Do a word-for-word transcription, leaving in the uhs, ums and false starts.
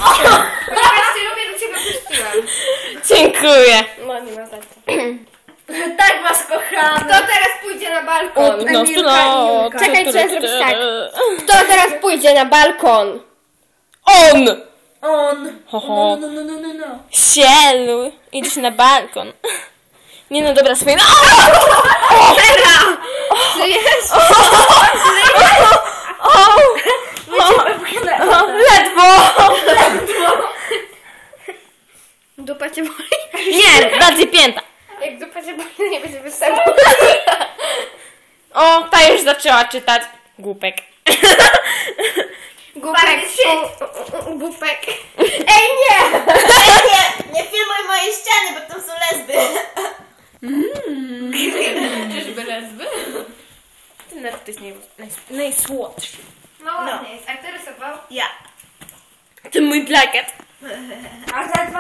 Zobaczcie, lubię do ciebie puściłam. Dziękuję. No nie ma za co. Tak was kocham. Kto teraz pójdzie na balkon? No, Emilka, no, Emilka. Czekaj, co ja zrobić tak. Kto teraz pójdzie na balkon? On! On. Ho, ho. No, no, no, no, no. Sielu, idziesz na balkon. Nie no, dobra, swoje... No! Teraz! Żyjesz? O! O! Ledwo! Dupa cię boli? Nie, bardziej pięta. Jak dupa cię boli, nie będzie występu. O, ta już zaczęła czytać. Głupek. Głupek. u- u- Głupek. Ej, nie! Nie, nie filmuj mojej ściany, bo tam są lesby. Czyżby lesby? Ten naród jest naj, naj, najsłodszy. No ładnie jest. A kto rysował? Ja. Ten mój plakat. A za